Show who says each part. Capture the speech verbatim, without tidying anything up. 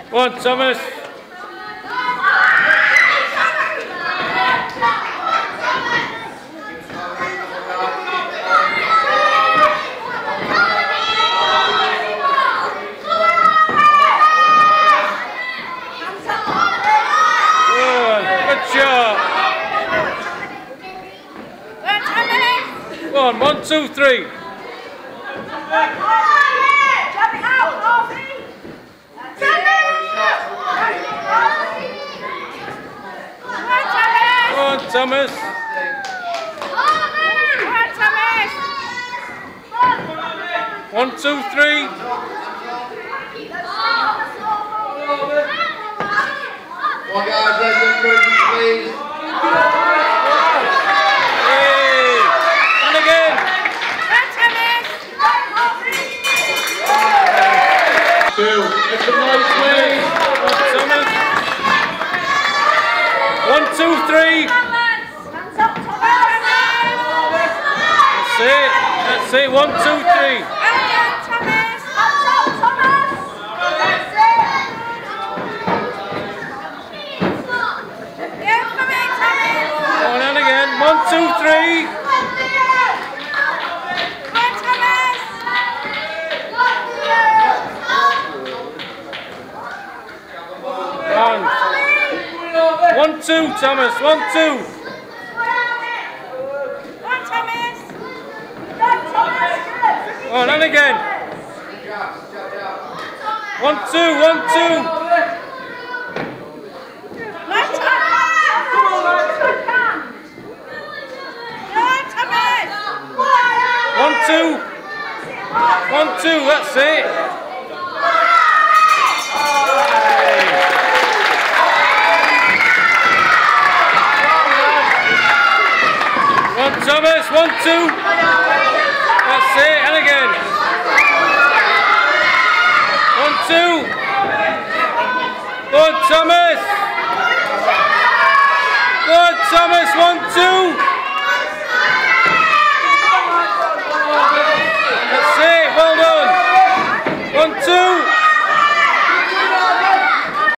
Speaker 1: One, Thomas. Good job. One, one, two, three. One, Thomas. One, two, three.
Speaker 2: Well, guys, let's improve, please.
Speaker 1: Hey. And again.
Speaker 2: Two. It's the right, please.
Speaker 1: One, Thomas. One, two, three. That's it. That's it. One, two, three. On and again. One, two, three. One. One, two, Thomas. One, two. On and again. One, two, one, two. One, two. One, two, that's it. One, Thomas, one, two. That's it, and again. One, two. One, Thomas. One, Thomas, one, two.